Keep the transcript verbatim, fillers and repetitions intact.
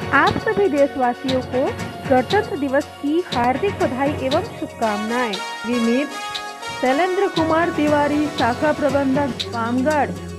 आप सभी देशवासियों को गणतंत्र दिवस की हार्दिक बधाई एवं शुभकामनाएं। विनीत शैलेंद्र कुमार तिवारी, शाखा प्रबंधक, पामगढ़।